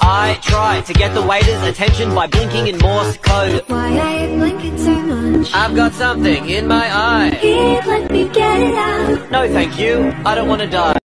I try to get the waiter's attention by blinking in Morse code. Why are you blinking so much? I've got something in my eye. Here, let me get it out. No thank you, I don't want to die.